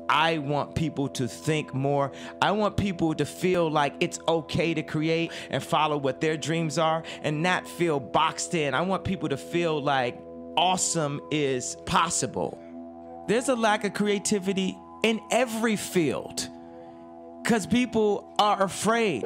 I want people to think more. I want people to feel like it's okay to create and follow what their dreams are and not feel boxed in. I want people to feel like awesome is possible. There's a lack of creativity in every field because people are afraid.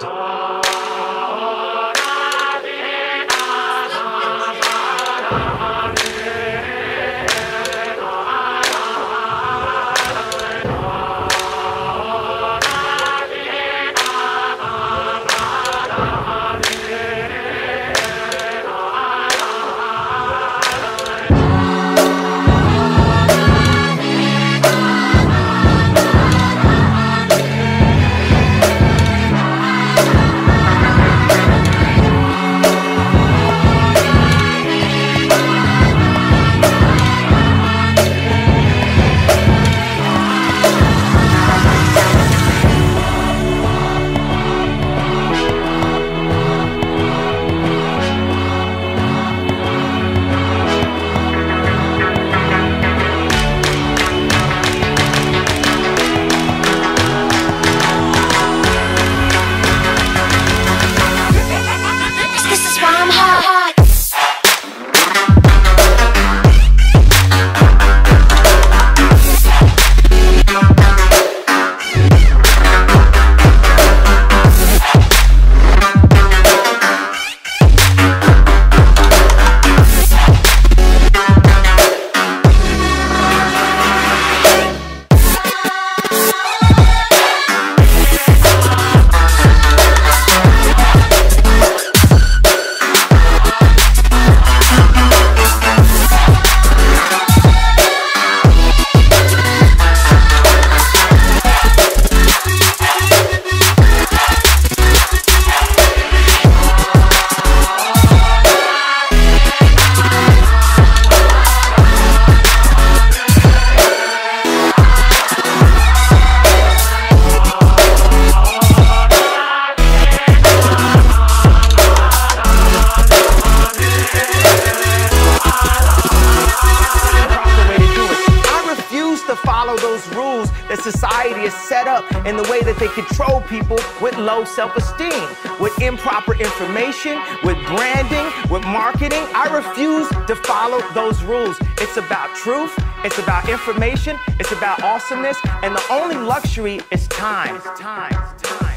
Those rules that society has set up in the way that they control people with low self-esteem, with improper information, with branding, with marketing. I refuse to follow those rules. It's about truth, it's about information, it's about awesomeness, and the only luxury is time.